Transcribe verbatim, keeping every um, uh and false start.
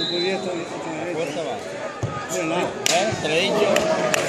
Muy bien, está bien. Fuerza va. Bueno, nada. ¿Eh? Te lo he dicho.